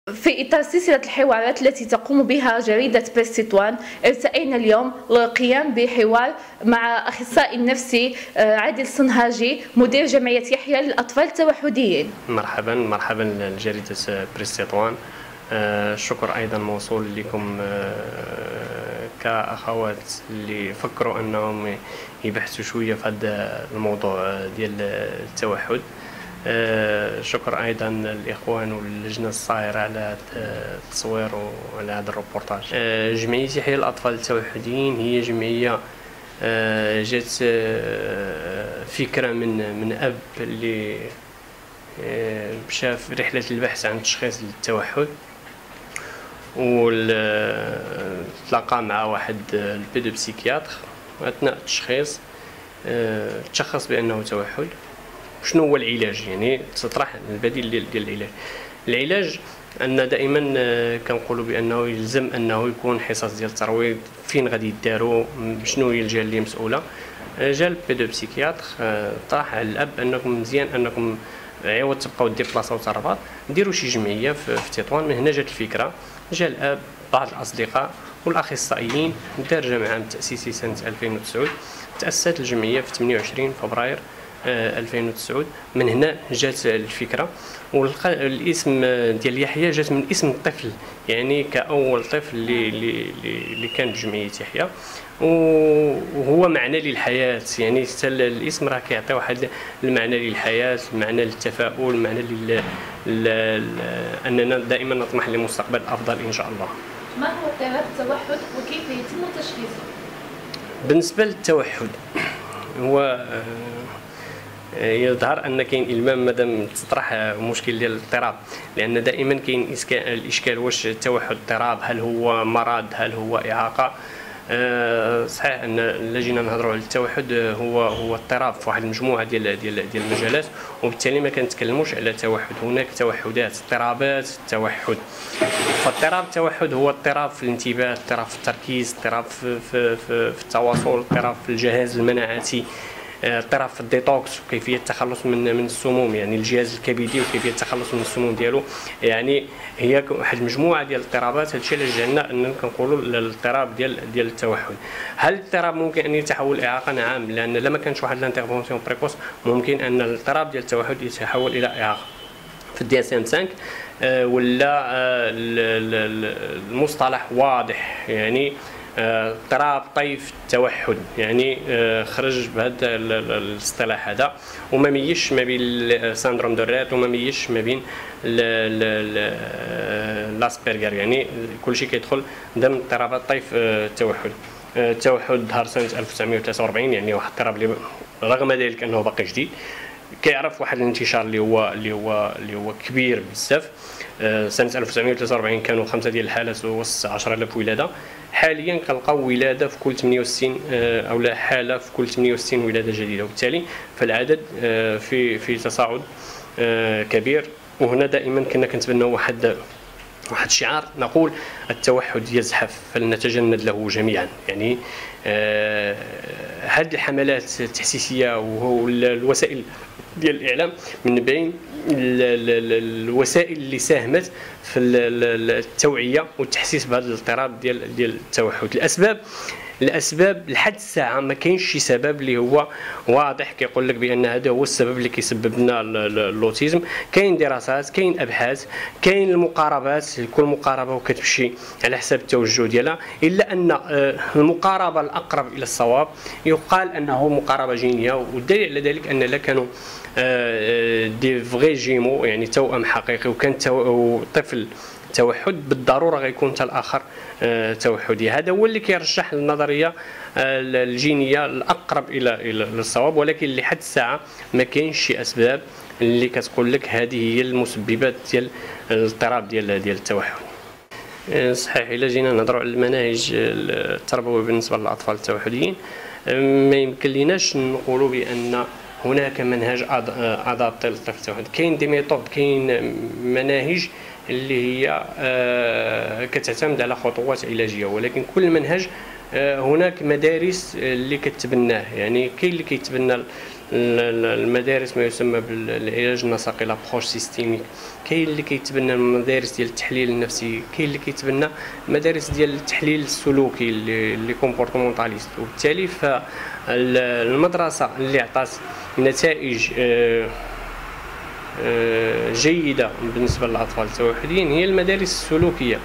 في إطار سلسلة الحوارات التي تقوم بها جريدة بريس تطوان، التقينا اليوم للقيام بحوار مع أخصائي النفسي عادل صنهاجي مدير جمعية يحيى للأطفال التوحديين. مرحبا لجريدة بريس تطوان. الشكر أيضا موصول لكم كأخوات اللي فكروا أنهم يبحثوا شوية في هذا الموضوع ديال التوحد. شكر ايضا الاخوان واللجنه الصاهره على التصوير وعلى هذا الروبورتاج. جمعيه يحيى الاطفال التوحديين هي جمعيه جات فكره من اب اللي مشى في رحله البحث عن تشخيص للتوحد، وتلاقى مع واحد البيدوبسيكياتر، واثناء التشخيص تشخص بانه توحد. شنو هو العلاج؟ يعني تطرح البديل ديال العلاج ان دائما كنقولوا بانه يلزم انه يكون حصص ديال الترويض. فين غادي يداروا؟ شنو هي الجهه اللي مسؤوله؟ جا البيدوبسيكياتر طرح على الاب انكم مزيان انكم عوض تبقاو ديبلاصاو حتى الرباط ديروا شي جمعيه في تطوان. من هنا جات الفكره، جا الاب بعض الاصدقاء والاخصائيين، دار جمع عام تاسيسي سنه 2009. تاسست الجمعيه في 28 فبراير 2009. من هنا جات الفكره، والاسم ديال يحيى جات من اسم الطفل، يعني كاول طفل اللي كان بجمعيه يحيى، وهو معنى للحياه. يعني حتى الاسم راه كيعطي واحد المعنى للحياه، معنى للتفاؤل، معنى اننا دائما نطمح لمستقبل افضل ان شاء الله. ما هو اضطراب التوحد وكيف يتم تشخيصه؟ بالنسبه للتوحد، هو يظهر ان كاين المام مادام تطرح مشكل ديال الاضطراب، لان دائما كاين الاشكال واش التوحد اضطراب، هل هو مرض، هل هو اعاقه. صحيح ان الا جينا نهضروا على التوحد هو اضطراب في واحد المجموعه ديال المجالات، وبالتالي ما كنتكلموش على توحد. هناك توحدات، اضطرابات التوحد. فاضطراب التوحد هو اضطراب في الانتباه، اضطراب في التركيز، اضطراب في التواصل، اضطراب في الجهاز المناعتي، اضطراب في الديتوكس وكيفيه التخلص من السموم، يعني الجهاز الكبدي وكيفيه التخلص من السموم ديالو. يعني هي واحد المجموعه ديال الاضطرابات. هادشي اللي جعلنا ان كنقولوا الاضطراب ديال التوحد. هل الاضطراب ممكن ان يتحول اعاقه؟ نعم، لان لما كانش واحد لانترفونسيون بريكوس ممكن ان الاضطراب ديال التوحد يتحول الى اعاقه. في الدي اس ام 5 ولا المصطلح واضح، يعني اضطراب طيف التوحد، يعني خرج بهذا الاصطلاح هذا، وما ميش ما بين ساندروم دو ريت وما ميش ما بين لاسبرغر، يعني كلشي كيدخل ضمن اضطرابات طيف التوحد. التوحد ظهر سنه 1943، يعني واحد الاضطراب اللي رغم ذلك انه باقي جديد، كيعرف واحد الانتشار اللي هو كبير بزاف. سنه 1943 كانوا 5 ديال الحالات وسط 10,000 ولاده. حاليا كنلقاو ولاده في كل 68 او لا حاله في كل 68 ولاده جديده، وبالتالي فالعدد في تصاعد كبير. وهنا دائما كنا كنتبناو واحد الشعار، نقول التوحد يزحف فلنتجند له جميعا. يعني هذه الحملات التحسيسيه والوسائل ديال الاعلام من بين الوسائل اللي ساهمت في التوعيه والتحسيس بهذا الاضطراب ديال التوحد. الاسباب لحد الساعه ما كاينش شي سبب اللي هو واضح كيقول لك بان هذا هو السبب اللي كيسبب لنا الاوتيزم. كاين دراسات، كاين ابحاث، كاين المقاربات، كل مقاربه وكتمشي على حساب التوجه ديالها، الا ان المقاربه الاقرب الى الصواب يقال انه مقاربه جينيه. والدليل على ذلك ان لا كانوا دي فغي جيمو، يعني توأم حقيقي، وكان طفل توحد بالضروره غيكون حتى الاخر توحدي. هذا هو اللي كيرشح النظريه الجينيه الاقرب الى الصواب، ولكن لحد الساعه ما كاينش شي اسباب اللي كتقول لك هذه هي المسببات ديال الاضطراب ديال التوحد. صحيح، الا جينا نهضروا على المناهج التربويه بالنسبه للاطفال التوحديين، ما يمكن ليناش نقولوا بان هناك منهج ادابتي للطفل التوحد. كاين دي ميثود، كاين مناهج اللي هي كتعتمد على خطوات علاجيه، ولكن كل منهج هناك مدارس اللي كتبناه. يعني كاين اللي كيتبنى المدارس ما يسمى بالعلاج النسقي لابروش سيستيميك، كاين اللي كيتبنى المدارس ديال التحليل النفسي، كاين اللي كيتبنى مدارس ديال التحليل السلوكي اللي كومبورتمونتاليست. وبالتالي فالمدرسه اللي عطات نتائج جيده بالنسبه للاطفال التوحديين هي المدارس السلوكيه.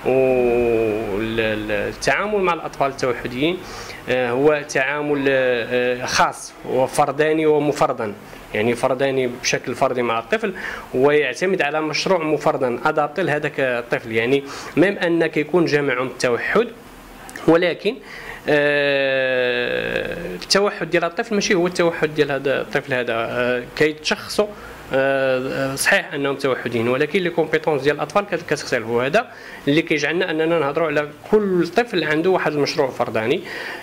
والتعامل مع الاطفال التوحديين هو تعامل خاص وفرداني ومفردا، يعني فرداني بشكل فردي مع الطفل، ويعتمد على مشروع مفردا ادابتي لهذاك الطفل. يعني ميم ان كيكون جامعهم التوحد، ولكن التوحد ديال الطفل ماشي هو التوحد ديال هذا الطفل هذا، كيتشخصوا صحيح انهم توحدين، ولكن لي كومبيتونس ديال الاطفال كتختلف. وهذا اللي كيجعلنا اننا نهضروا على كل طفل عنده واحد المشروع فرداني.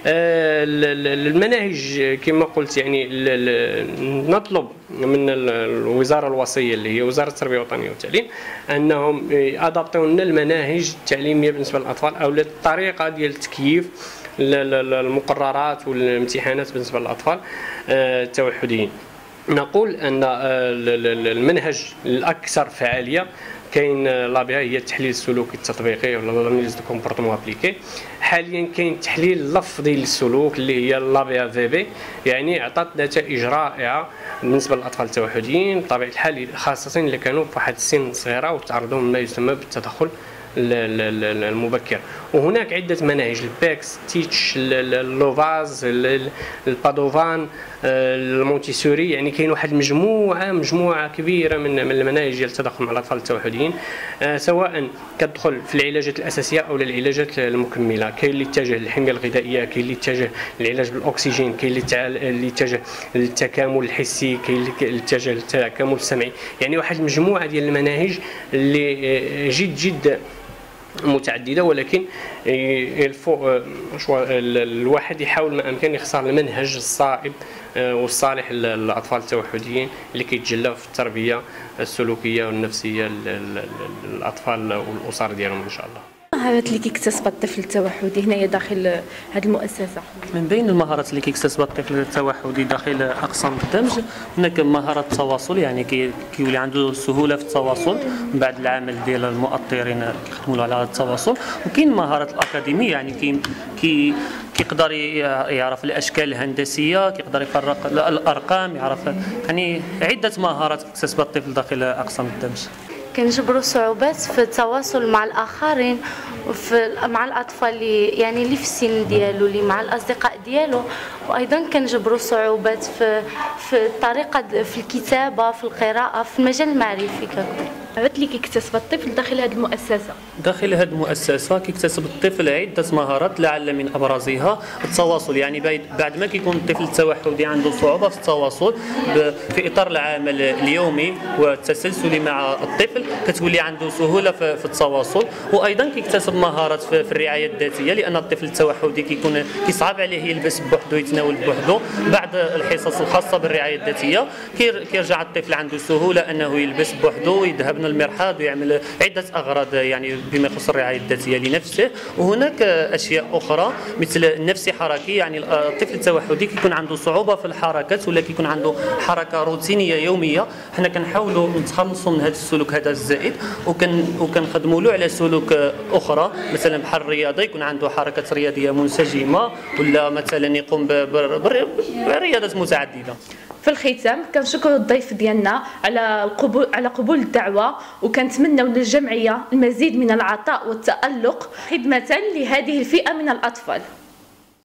المناهج كما قلت يعني نطلب من الوزاره الوصيه اللي هي وزاره التربيه الوطنيه والتعليم انهم ادابطيو لنا المناهج التعليميه بالنسبه للاطفال، او الطريقه ديال تكييف المقررات والامتحانات بالنسبه للاطفال التوحديين. نقول ان المنهج الاكثر فعاليه كاين لابيا هي التحليل السلوكي التطبيقي ولا لاناليز دو كومبورتمون ابليكي. حاليا كاين التحليل اللفظي للسلوك اللي هي لابيا في بي، يعني عطات نتائج رائعه بالنسبه للاطفال التوحديين بطبيعه الحال، خاصه اللي كانوا في واحد السن صغيره وتعرضوا لما يسمى بالتدخل المبكر. وهناك عده مناهج، الباكس تيتش، اللوفاز، البادوفان، المونتيسوري، يعني كاين واحد مجموعه كبيره من المناهج ديال التدخل مع الاطفال التوحديين، سواء كتدخل في العلاجات الاساسيه او العلاجات المكمله. كاين اللي يتجه للحميه الغذائيه، كاين اللي يتجه للعلاج بالاكسجين، كاين اللي يتجه للتكامل الحسي، كاين اللي يتجه للتكامل السمعي. يعني واحد المجموعه ديال المناهج اللي جد متعدده، ولكن الواحد يحاول ما امكن يختار المنهج الصائب والصالح للاطفال التوحديين اللي كيتجلى في التربيه السلوكيه والنفسيه للاطفال والاسر ديالهم ان شاء الله. المهارات اللي كيكتسب الطفل التوحدي هنايا داخل هذه المؤسسه؟ من بين المهارات اللي كيكتسب الطفل التوحدي داخل اقسام الدمج هناك مهاره التواصل، يعني كيولي عنده سهوله في التواصل بعد العمل ديال المؤطرين كيخدموا على التواصل. وكاين المهارات الاكاديميه، يعني كيقدر يعرف الاشكال الهندسيه، كيقدر يفرق الارقام، يعرف يعني عده مهارات كيكتسب الطفل داخل اقسام الدمج. كنجبروا صعوبات في التواصل مع الآخرين مع الأطفال اللي في السن ديالو، اللي مع الأصدقاء ديالو، وأيضا كنجبروا صعوبات في الطريقة، في الكتابة، في القراءة، في المجال المعرفي ككل. المهارات اللي كيكتسب الطفل داخل هذه المؤسسه؟ داخل هذه المؤسسه كيكتسب الطفل عده مهارات، لعل من ابرزها التواصل. يعني بعد ما كيكون الطفل التوحدي عنده صعوبه في التواصل في اطار العمل اليومي والتسلسل مع الطفل، كتولي عنده سهوله في التواصل. وايضا كيكتسب مهارات في الرعايه الذاتيه، لان الطفل التوحدي كيصعب عليه يلبس بوحدو، يتناول بوحدو. بعد الحصص الخاصه بالرعايه الذاتيه كيرجع الطفل عنده سهوله انه يلبس بوحدو ويذهب للمرحاض ويعمل عده اغراض يعني بما يخص الرعايه الذاتيه لنفسه. وهناك اشياء اخرى مثل النفسي حركي، يعني الطفل التوحدي كيكون عنده صعوبه في الحركات ولا كيكون عنده حركه روتينيه يوميه. حنا كنحاولوا نتخلصوا من هذا السلوك هذا الزائد، وكنخدموا له على سلوك اخرى، مثلا بحال الرياضه، يكون عنده حركات رياضيه منسجمه، ولا مثلا يقوم برياضات متعدده. في الختام كنشكروا الضيف ديالنا على قبول الدعوه، وكنتمنوا للجمعيه المزيد من العطاء والتألق خدمه لهذه الفئه من الاطفال.